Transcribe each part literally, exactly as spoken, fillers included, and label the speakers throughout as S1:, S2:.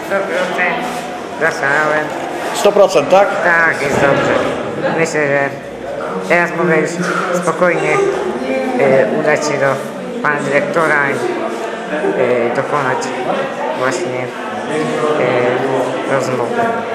S1: sto procent zasłałem.
S2: sto procent, tak?
S1: Tak, jest dobrze. Myślę, że teraz mogę już spokojnie e, udać się do pana dyrektora i e, dokonać właśnie e, rozmowy.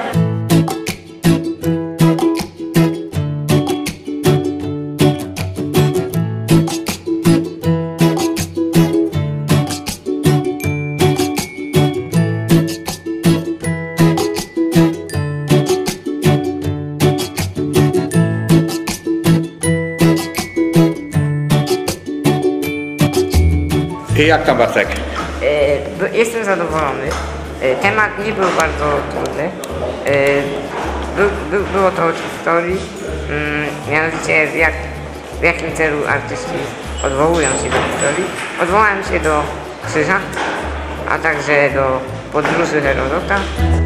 S2: I jak tam, Bartek?
S1: E, Jestem zadowolony. E, Temat nie był bardzo trudny. E, Był, był, było to o historii, mm, mianowicie w, jak, w jakim celu artyści odwołują się do historii. Odwołałem się do krzyża, a także do podróży Herodota.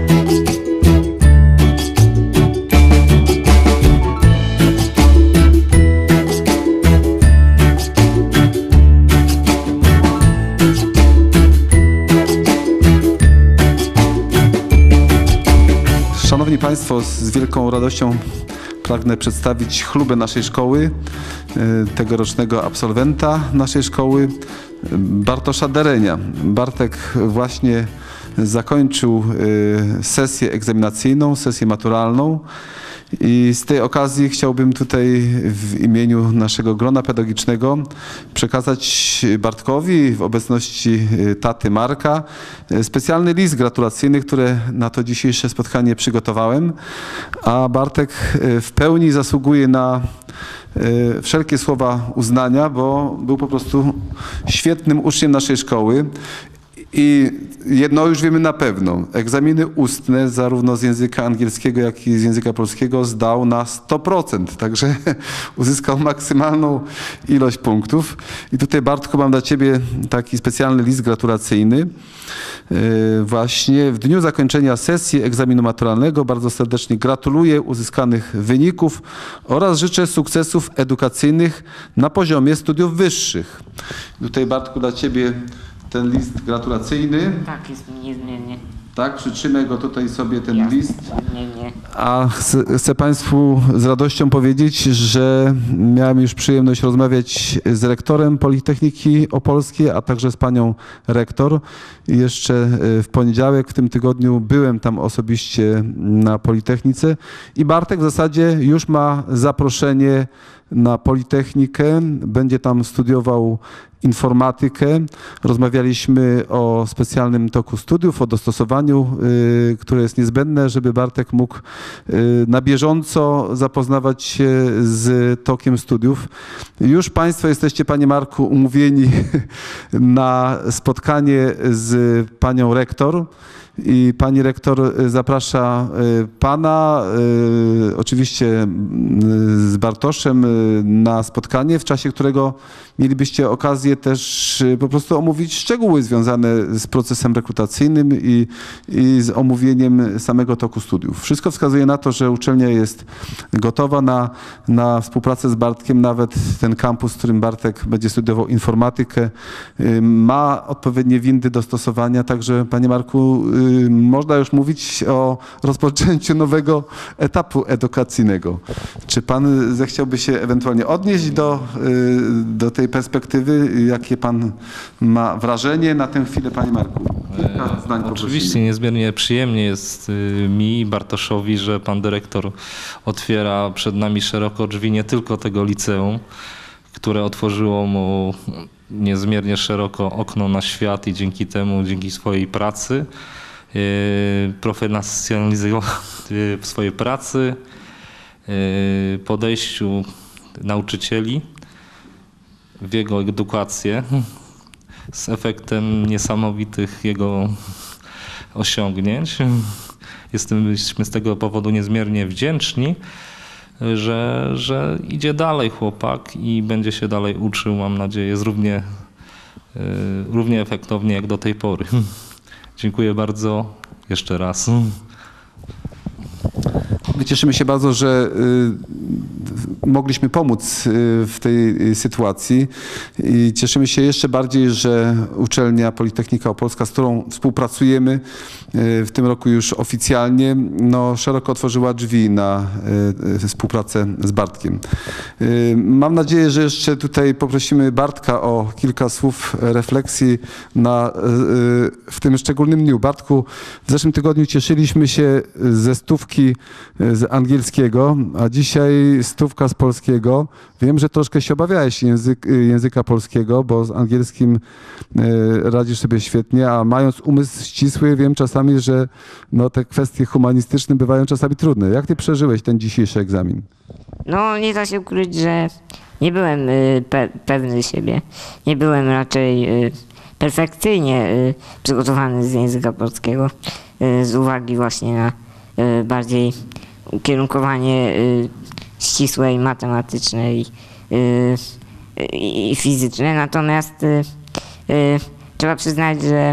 S3: Szanowni Państwo, z wielką radością pragnę przedstawić chlubę naszej szkoły, tegorocznego absolwenta naszej szkoły, Bartosza Derenia. Bartek właśnie zakończył sesję egzaminacyjną, sesję maturalną i z tej okazji chciałbym tutaj w imieniu naszego grona pedagogicznego przekazać Bartkowi w obecności taty Marka specjalny list gratulacyjny, który na to dzisiejsze spotkanie przygotowałem, a Bartek w pełni zasługuje na wszelkie słowa uznania, bo był po prostu świetnym uczniem naszej szkoły. I jedno już wiemy na pewno, egzaminy ustne zarówno z języka angielskiego, jak i z języka polskiego zdał na sto procent, także uzyskał maksymalną ilość punktów. I tutaj, Bartku, mam dla Ciebie taki specjalny list gratulacyjny. Właśnie w dniu zakończenia sesji egzaminu maturalnego bardzo serdecznie gratuluję uzyskanych wyników oraz życzę sukcesów edukacyjnych na poziomie studiów wyższych. Tutaj, Bartku, dla Ciebie ten list gratulacyjny.
S1: Tak, jest niezmiennie.
S3: Tak, przytrzymaj go tutaj sobie, ten
S1: Jasne,
S3: list.
S1: niezmiennie.
S3: A chcę, chcę Państwu z radością powiedzieć, że miałem już przyjemność rozmawiać z rektorem Politechniki Opolskiej, a także z panią rektor. I jeszcze w poniedziałek w tym tygodniu byłem tam osobiście na Politechnice i Bartek w zasadzie już ma zaproszenie na Politechnikę, będzie tam studiował informatykę. Rozmawialiśmy o specjalnym toku studiów, o dostosowaniu, y, które jest niezbędne, żeby Bartek mógł y, na bieżąco zapoznawać się z tokiem studiów. Już Państwo jesteście, Panie Marku, umówieni na spotkanie z panią rektor. I pani rektor zaprasza pana, oczywiście z Bartoszem, na spotkanie, w czasie którego mielibyście okazję też po prostu omówić szczegóły związane z procesem rekrutacyjnym i, i z omówieniem samego toku studiów. Wszystko wskazuje na to, że uczelnia jest gotowa na, na współpracę z Bartkiem. Nawet ten kampus, w którym Bartek będzie studiował informatykę, ma odpowiednie windy dostosowania. Także, panie Marku, można już mówić o rozpoczęciu nowego etapu edukacyjnego. Czy pan zechciałby się ewentualnie odnieść do, do tej perspektywy? Jakie pan ma wrażenie na tę chwilę, panie Marku?
S4: E, oczywiście niezmiernie przyjemnie jest mi, Bartoszowi, że pan dyrektor otwiera przed nami szeroko drzwi nie tylko tego liceum, które otworzyło mu niezmiernie szeroko okno na świat i dzięki temu, dzięki swojej pracy, profesjonalizował w swojej pracy, podejściu nauczycieli, w jego edukację, z efektem niesamowitych jego osiągnięć. Jesteśmy z tego powodu niezmiernie wdzięczni, że, że idzie dalej chłopak i będzie się dalej uczył, mam nadzieję, z równie, równie efektownie jak do tej pory. Dziękuję bardzo jeszcze raz.
S3: My cieszymy się bardzo, że mogliśmy pomóc w tej sytuacji i cieszymy się jeszcze bardziej, że uczelnia Politechnika Opolska, z którą współpracujemy w tym roku już oficjalnie, no, szeroko otworzyła drzwi na współpracę z Bartkiem. Mam nadzieję, że jeszcze tutaj poprosimy Bartka o kilka słów refleksji na, w tym szczególnym dniu. Bartku, w zeszłym tygodniu cieszyliśmy się ze stówki z angielskiego, a dzisiaj stówka z polskiego. Wiem, że troszkę się obawiałeś język, języka polskiego, bo z angielskim radzisz sobie świetnie, a mając umysł ścisły, wiem czasami, że no, te kwestie humanistyczne bywają czasami trudne. Jak ty przeżyłeś ten dzisiejszy egzamin?
S1: No, nie da się ukryć, że nie byłem y, pe pewny siebie. Nie byłem raczej y, perfekcyjnie y, przygotowany z języka polskiego, y, z uwagi właśnie na y, bardziej ukierunkowanie y, ścisłe i matematyczne i, y, i fizyczne. Natomiast y, y, trzeba przyznać, że,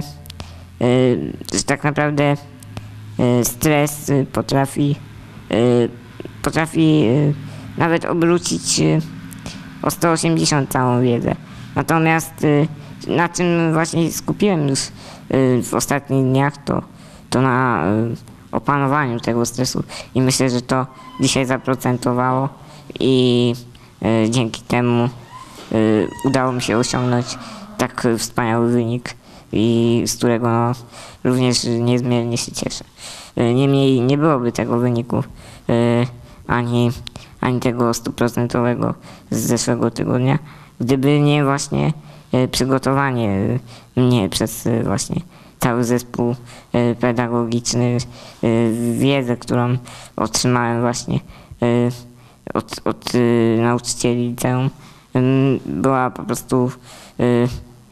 S1: y, że tak naprawdę y, stres y, potrafi, y, potrafi y, nawet obrócić y, o sto osiemdziesiąt całą wiedzę. Natomiast y, na czym właśnie skupiłem już y, w ostatnich dniach, to, to na y, opanowaniu tego stresu i myślę, że to dzisiaj zaprocentowało i y, dzięki temu y, udało mi się osiągnąć tak wspaniały wynik i z którego no, również niezmiernie się cieszę. Y, niemniej nie byłoby tego wyniku y, ani, ani tego stuprocentowego z zeszłego tygodnia, gdyby nie właśnie y, przygotowanie y, mnie przez y, właśnie cały zespół y, pedagogiczny, y, wiedzę, którą otrzymałem właśnie y, od, od y, nauczycieli liceum, y, była po prostu y,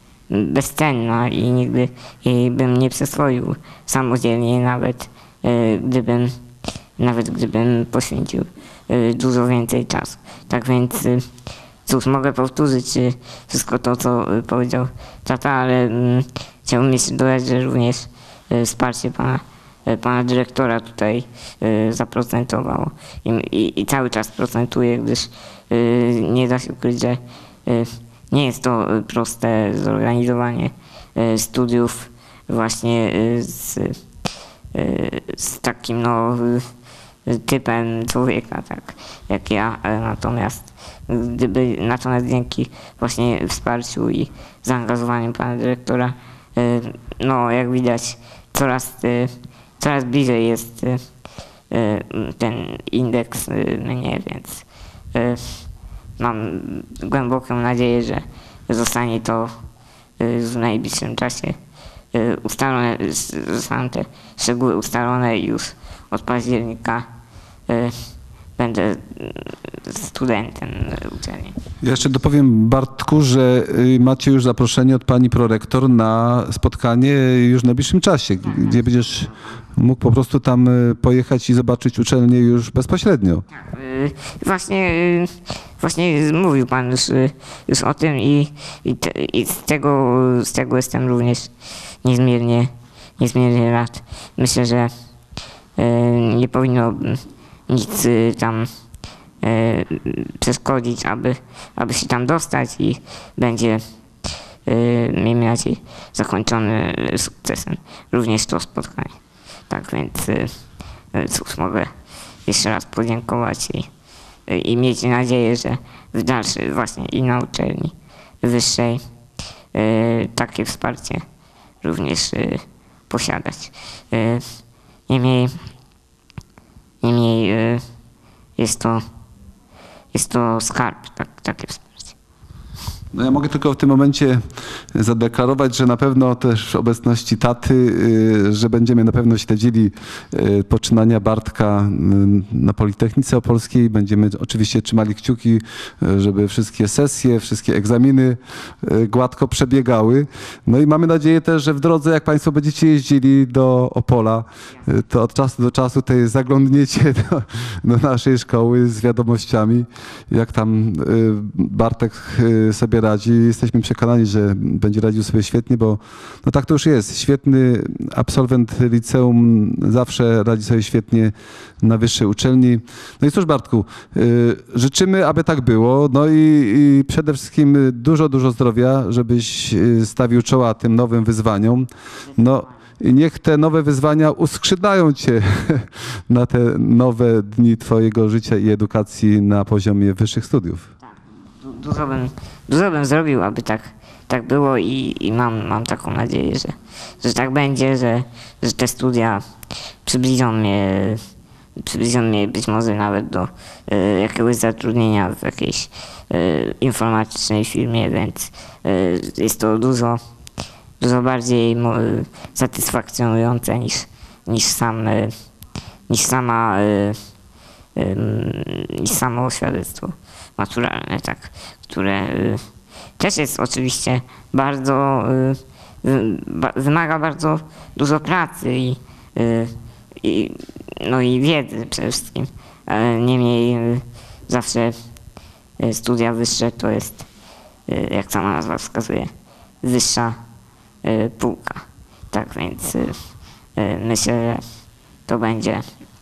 S1: bezcenna i nigdy jej bym nie przyswoił samodzielnie, nawet y, gdybym, nawet gdybym poświęcił y, dużo więcej czasu. Tak więc y, cóż, mogę powtórzyć y, wszystko to, co y, powiedział tata, ale y, chciałbym jeszcze dodać, że również y, wsparcie pana, y, pana dyrektora tutaj y, zaprocentowało I, i, i cały czas procentuje, gdyż y, nie da się ukryć, że y, nie jest to y, proste zorganizowanie y, studiów właśnie y, z, y, z takim no, y, typem człowieka, tak jak ja. Natomiast gdyby natomiast dzięki właśnie wsparciu i zaangażowaniu pana dyrektora, no jak widać coraz, coraz bliżej jest ten indeks mnie, więc mam głęboką nadzieję, że zostanie to w najbliższym czasie ustalone, zostaną te szczegóły ustalone i już od października będę studentem uczelni.
S3: Ja jeszcze dopowiem, Bartku, że macie już zaproszenie od pani prorektor na spotkanie już w najbliższym czasie, gdzie będziesz mógł po prostu tam pojechać i zobaczyć uczelnię już bezpośrednio.
S1: Tak, właśnie, właśnie mówił pan już, już o tym i, i, te, i z, tego, z tego jestem również niezmiernie, niezmiernie rad. Myślę, że nie powinno nic tam e, przeszkodzić, aby, aby się tam dostać i będzie, e, miejmy nadzieję, zakończony sukcesem również to spotkanie. Tak więc e, cóż, mogę jeszcze raz podziękować i, i mieć nadzieję, że w dalszej właśnie i na uczelni wyższej e, takie wsparcie również e, posiadać. E, niemniej Niemniej y, jest to, jest to skarb, tak, takie wsparcie.
S3: No ja mogę tylko w tym momencie zadeklarować, że na pewno też w obecności taty, y, że będziemy na pewno śledzili y, poczynania Bartka y, na Politechnice Opolskiej. Będziemy oczywiście trzymali kciuki, y, żeby wszystkie sesje, wszystkie egzaminy y, gładko przebiegały. No i mamy nadzieję też, że w drodze, jak państwo będziecie jeździli do Opola, y, to od czasu do czasu tutaj zaglądniecie do, do naszej szkoły z wiadomościami, jak tam y, Bartek y, sobie radzi. Jesteśmy przekonani, że będzie radził sobie świetnie, bo no tak to już jest. Świetny absolwent liceum zawsze radzi sobie świetnie na wyższej uczelni. No i cóż, Bartku, życzymy, aby tak było. No i, i przede wszystkim dużo, dużo zdrowia, żebyś stawił czoła tym nowym wyzwaniom. No i niech te nowe wyzwania uskrzydlają cię na te nowe dni twojego życia i edukacji na poziomie wyższych studiów.
S1: Du- Dużo bym, dużo bym zrobił, aby tak, tak było i, i mam, mam taką nadzieję, że, że tak będzie, że, że te studia przybliżą mnie, przybliżą mnie być może nawet do y, jakiegoś zatrudnienia w jakiejś y, informatycznej firmie, więc y, jest to dużo, dużo bardziej mo, y, satysfakcjonujące niż, niż, sam, y, niż sama y, y, niż samo świadectwo maturalne, tak, które y, też jest oczywiście bardzo, y, y, ba, wymaga bardzo dużo pracy i, y, i, no i wiedzy przede wszystkim. Ale niemniej y, zawsze y, studia wyższe to jest, y, jak sama nazwa wskazuje, wyższa y, półka. Tak więc y, y, myślę, że to będzie,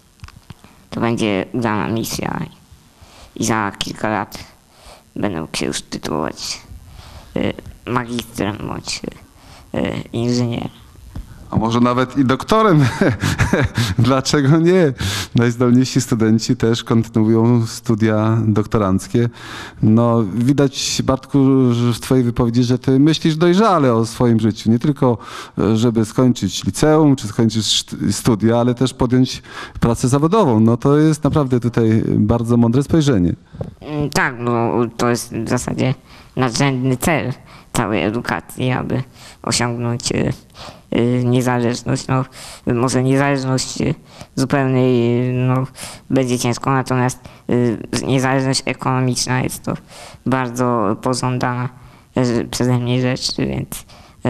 S1: to będzie udana misja i, i za kilka lat będę mógł się już tytułować y, magistrem bądź y, y, inżynierem.
S3: A może nawet i doktorem. Dlaczego nie? Najzdolniejsi studenci też kontynuują studia doktoranckie. No, widać, Bartku, że w twojej wypowiedzi, że ty myślisz dojrzale o swoim życiu. Nie tylko, żeby skończyć liceum, czy skończyć studia, ale też podjąć pracę zawodową. No to jest naprawdę tutaj bardzo mądre spojrzenie.
S1: Mm, Tak, no to jest w zasadzie nadrzędny cel całej edukacji, aby osiągnąć y, y, niezależność. No, może niezależność y, zupełnej y, no, będzie ciężko, natomiast y, niezależność ekonomiczna jest to bardzo pożądana y, przeze mnie rzecz, więc y,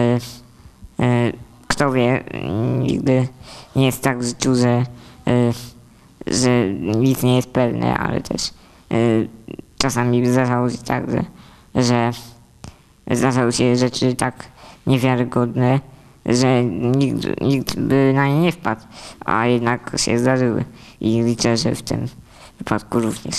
S1: y, kto wie, nigdy nie jest tak w życiu, że, y, że nic nie jest pewne, ale też y, czasami zdarzało się tak, że, że zdarzały się rzeczy tak niewiarygodne, że nikt, nikt by na nie nie wpadł, a jednak się zdarzyły. I liczę, że w tym wypadku również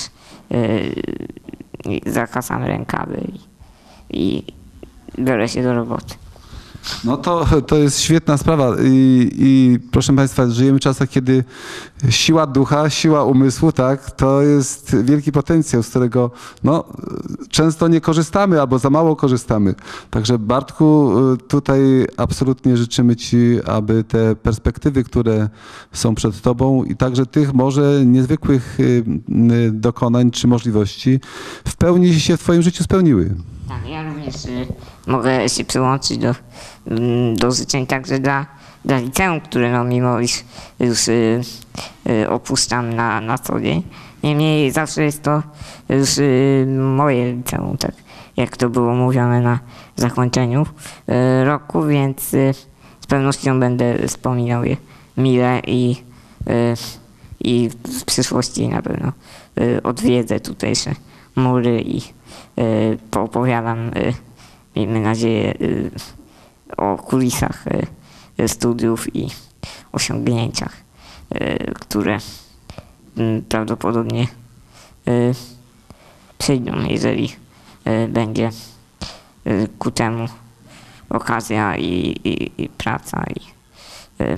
S1: yy, zakasam rękawy i, i biorę się do roboty.
S3: No to, to jest świetna sprawa I, i proszę Państwa, żyjemy w czasach, kiedy siła ducha, siła umysłu, tak, to jest wielki potencjał, z którego no, często nie korzystamy albo za mało korzystamy. Także Bartku, tutaj absolutnie życzymy Ci, aby te perspektywy, które są przed Tobą i także tych może niezwykłych dokonań czy możliwości w pełni się w Twoim życiu spełniły.
S1: Tak, ja również y, mogę się przyłączyć do, mm, do życzeń także dla, dla liceum, które no mimo iż już y, y, opuszczam na, na co dzień. Niemniej zawsze jest to już y, moje liceum, tak jak to było mówione na zakończeniu y, roku, więc y, z pewnością będę wspominał je mile i, y, i w przyszłości na pewno y, odwiedzę tutejsze mury i y, poopowiadam, y, miejmy nadzieję, y, o kulisach y, studiów i osiągnięciach, y, które y, prawdopodobnie y, przyjdą, jeżeli y, będzie y, ku temu okazja i, i, i praca i, y,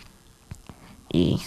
S1: i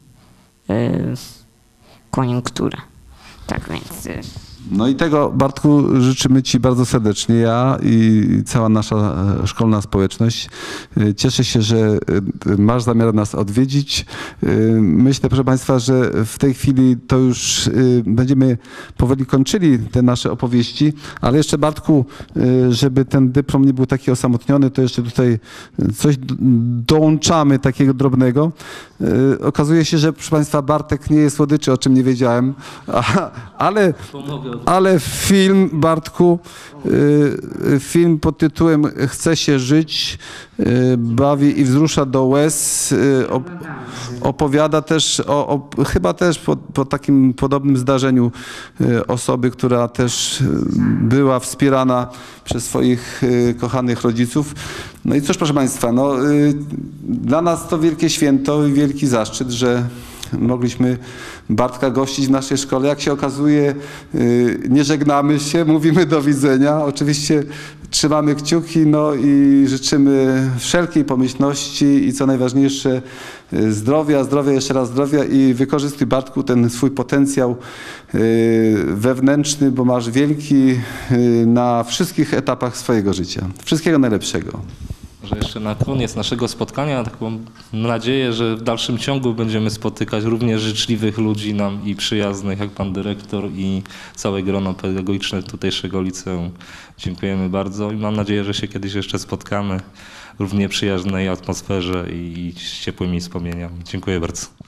S1: y, koniunktura. Tak więc... Y,
S3: No i tego, Bartku, życzymy Ci bardzo serdecznie, ja i cała nasza szkolna społeczność. Cieszę się, że masz zamiar nas odwiedzić. Myślę, proszę Państwa, że w tej chwili to już będziemy powoli kończyli te nasze opowieści, ale jeszcze, Bartku, żeby ten dyplom nie był taki osamotniony, to jeszcze tutaj coś dołączamy takiego drobnego. Okazuje się, że, proszę Państwa, Bartek nie jest słodyczy, o czym nie wiedziałem, ale...
S4: Pomogę
S3: ale film, Bartku, y, film pod tytułem Chce się żyć, y, bawi i wzrusza do łez, y, op, opowiada też o, o chyba też po, po takim podobnym zdarzeniu y, osoby, która też y, była wspierana przez swoich y, kochanych rodziców. No i cóż, proszę Państwa, no, y, dla nas to wielkie święto i wielki zaszczyt, że mogliśmy Bartka gościć w naszej szkole. Jak się okazuje, nie żegnamy się, mówimy do widzenia. Oczywiście trzymamy kciuki, no i życzymy wszelkiej pomyślności i co najważniejsze zdrowia, zdrowia, jeszcze raz zdrowia i wykorzystuj, Bartku, ten swój potencjał wewnętrzny, bo masz wielki na wszystkich etapach swojego życia. Wszystkiego najlepszego.
S4: Że jeszcze na koniec naszego spotkania taką nadzieję, że w dalszym ciągu będziemy spotykać również życzliwych ludzi nam i przyjaznych, jak pan dyrektor i całe grono pedagogiczne tutejszego liceum. Dziękujemy bardzo i mam nadzieję, że się kiedyś jeszcze spotkamy w równie przyjaznej atmosferze i z ciepłymi wspomnieniami. Dziękuję bardzo.